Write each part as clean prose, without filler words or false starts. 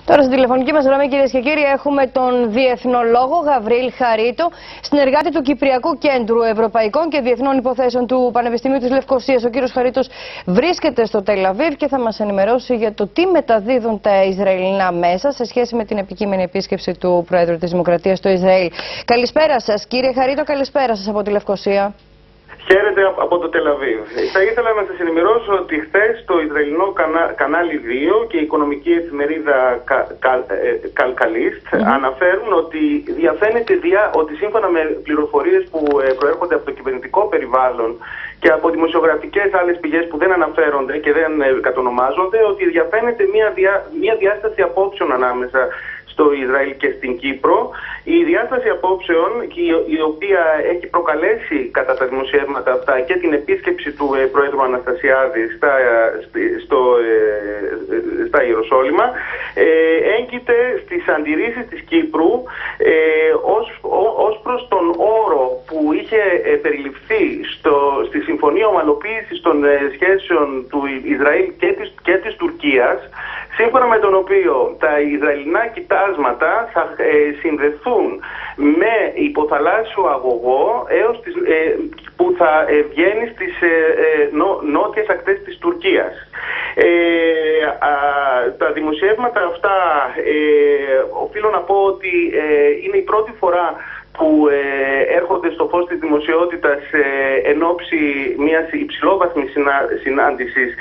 Τώρα στην τηλεφωνική μας γραμμή, κυρίες και κύριοι, έχουμε τον διεθνολόγο Γαβρίλ Χαρίτο, συνεργάτη του Κυπριακού Κέντρου Ευρωπαϊκών και Διεθνών Υποθέσεων του Πανεπιστημίου της Λευκωσίας. Ο κύριος Χαρίτος βρίσκεται στο Τελ Αβίβ και θα μας ενημερώσει για το τι μεταδίδουν τα Ισραηλινά μέσα σε σχέση με την επικείμενη επίσκεψη του Πρόεδρου της Δημοκρατίας στο Ισραήλ. Καλησπέρα σας, κύριε Χαρίτο, καλησπέρα σας από τη Λευκωσία. Χαίρετε από το Τελ Αβίβ. Θα ήθελα να σας ενημερώσω ότι χθες το Ισραηλινό κανάλι 2 και η οικονομική εφημερίδα Καλκαλίστ αναφέρουν ότι διαφαίνεται ότι σύμφωνα με πληροφορίες που προέρχονται από το κυβερνητικό περιβάλλον και από δημοσιογραφικές άλλες πηγές που δεν αναφέρονται και δεν κατονομάζονται, ότι διαφαίνεται μια διάσταση απόψεων ανάμεσα στο Ισραήλ και στην Κύπρο. Η διάσταση απόψεων, η οποία έχει προκαλέσει κατά τα δημοσιεύματα αυτά και την επίσκεψη του Πρόεδρου Αναστασιάδη στα Ιεροσόλυμα, έγκυται στις αντιρρήσεις της Κύπρου ως προς τον όρο που είχε περιληφθεί στη Συμφωνία Ομαλοποίησης των σχέσεων του Ισραήλ και της Τουρκίας, σύμφωνα με τον οποίο τα Ισραηλινά κοιτάσματα θα συνδεθούν με υποθαλάσσιο αγωγό που θα βγαίνει στις νότιες ακτές της Τουρκίας. Τα δημοσιεύματα αυτά οφείλω να πω ότι είναι η πρώτη φορά που έρχονται στο φως της δημοσιότητας εν ώψη μιας υψηλόβαθμης συνάντησης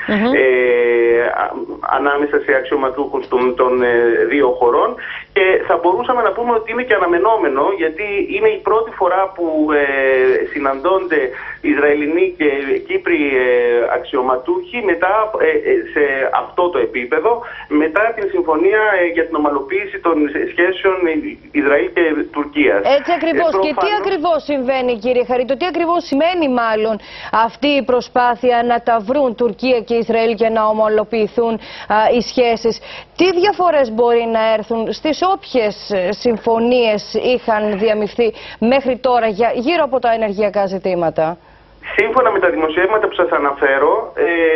ανάμεσα σε αξιωματούχους των δύο χωρών, και θα μπορούσαμε να πούμε ότι είναι και αναμενόμενο, γιατί είναι η πρώτη φορά που συναντώνται Ισραηλινοί και Κύπροι αξιωματούχοι μετά σε αυτό το επίπεδο, μετά την συμφωνία για την ομαλοποίηση των σχέσεων Ισραήλ και Τουρκίας. Έτσι ακριβώς. Και τι ακριβώς συμβαίνει, κύριε Χαρίτο, τι ακριβώς σημαίνει μάλλον αυτή η προσπάθεια να τα βρουν Τουρκία και Ισραήλ και να ομαλοποιηθούν οι σχέσεις? Τι διαφορές μπορεί να έρθουν στις όποιες συμφωνίες είχαν διαμειφθεί μέχρι τώρα γύρω από τα ενεργειακά ζητήματα? Σύμφωνα με τα δημοσιεύματα που σας αναφέρω,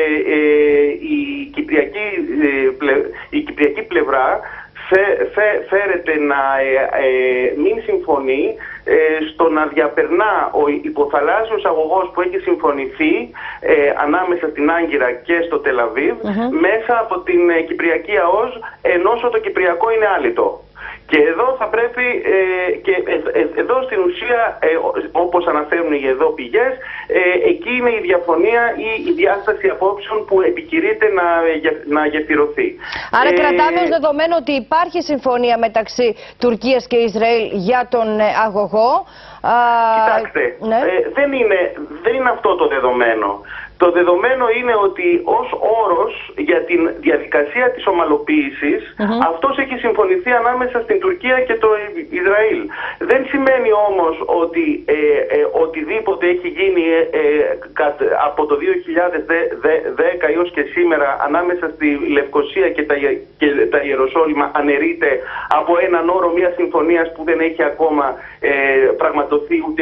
η κυπριακή πλευρά φέρεται να μην συμφωνεί στο να διαπερνά ο υποθαλάσσιος αγωγός που έχει συμφωνηθεί ανάμεσα στην Άγκυρα και στο Τελ Αβίβ μέσα από την Κυπριακή ΑΟΣ, ενώ το Κυπριακό είναι άλυτο. Και εδώ θα πρέπει, εδώ στην ουσία, όπως αναφέρουν οι εδώ πηγές, εκεί είναι η διαφωνία ή η διάσταση απόψεων που επικηρείται να γεφυρωθεί. Άρα κρατάμε ως δεδομένο ότι υπάρχει συμφωνία μεταξύ Τουρκίας και Ισραήλ για τον αγωγό. Κοιτάξτε, ναι. δεν είναι αυτό το δεδομένο. Το δεδομένο είναι ότι ως όρος για την διαδικασία της ομαλοποίησης αυτός έχει συμφωνηθεί ανάμεσα στην Τουρκία και το Ισραήλ. Δεν σημαίνει όμως ότι οτιδήποτε έχει γίνει από το 2010 έως και σήμερα ανάμεσα στη Λευκωσία και τα Ιεροσόλυμα αναιρείται από έναν όρο μιας συμφωνίας που δεν έχει ακόμα πραγματοθεί, ούτε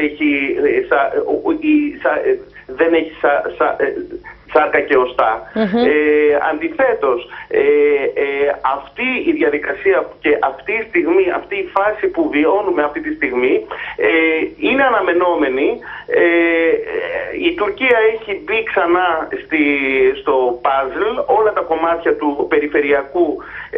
δεν έχει σάρκα και οστά. Αντιθέτως, αυτή η διαδικασία και αυτή η στιγμή, αυτή η φάση που βιώνουμε αυτή τη στιγμή είναι αναμενόμενη. Η Τουρκία έχει μπει ξανά στο παζλ, όλα τα κομμάτια του περιφερειακού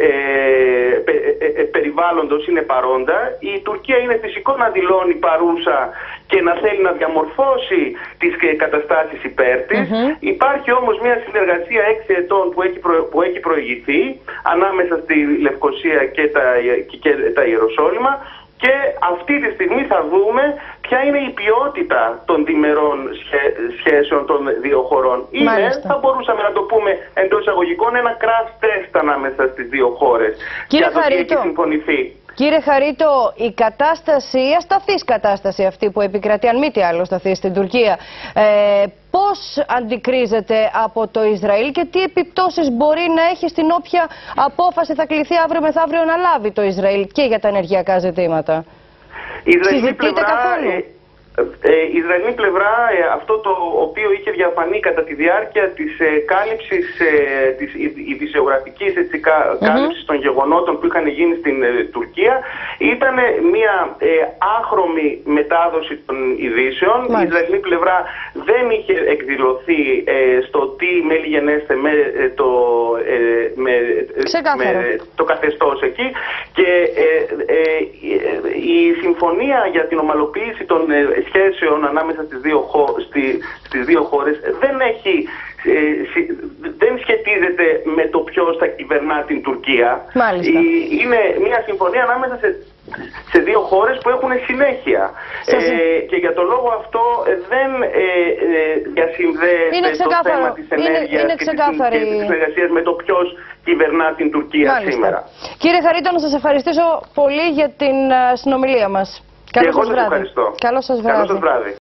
περιβάλλοντος είναι παρόντα. Η Τουρκία είναι φυσικό να δηλώνει παρούσα και να θέλει να διαμορφώσει τις καταστάσεις υπέρ της. Υπάρχει όμως μια συνεργασία 6 ετών που έχει προηγηθεί ανάμεσα στη Λευκωσία και τα Ιεροσόλυμα, και αυτή τη στιγμή θα δούμε ποια είναι η ποιότητα των διμερών σχέσεων των δύο χωρών. Θα μπορούσαμε να το πούμε εντός εισαγωγικών, ένα crash test ανάμεσα στις δύο χώρες. Κύριε Χαρίτο, έχει συμφωνηθεί. Κύριε Χαρίτο, η κατάσταση, η ασταθής κατάσταση αυτή που επικρατεί, αν μη τι άλλο σταθεί στην Τουρκία, πώς αντικρίζεται από το Ισραήλ και τι επιπτώσεις μπορεί να έχει στην όποια απόφαση θα κληθεί αύριο μεθαύριο να λάβει το Ισραήλ και για τα ενεργειακά ζητήματα? Συζητείτε καθόλου? Η Ισραηλινή πλευρά, αυτό το οποίο είχε διαφανεί κατά τη διάρκεια της κάλυψης, της ειδησιογραφικής κάλυψης των γεγονότων που είχαν γίνει στην Τουρκία, ήταν μια άχρωμη μετάδοση των ειδήσεων. Η Ισραηλινή πλευρά δεν είχε εκδηλωθεί στο τι μέλη γενέστε με το καθεστώς εκεί, και η συμφωνία για την ομαλοποίηση των σχέσεων ανάμεσα στις δύο χώρες δεν σχετίζεται με το ποιος θα κυβερνά την Τουρκία. Είναι μια συμφωνία ανάμεσα σε δύο χώρες που έχουν συνέχεια. Και για τον λόγο αυτό δεν διασυνδέεται το θέμα της ενέργειας και της συνεργασίας με το ποιος κυβερνά την Τουρκία σήμερα. Κύριε Χαρίτο, να σας ευχαριστήσω πολύ για την συνομιλία μας. Καλό σας βράδυ. Καλό σας βράδυ.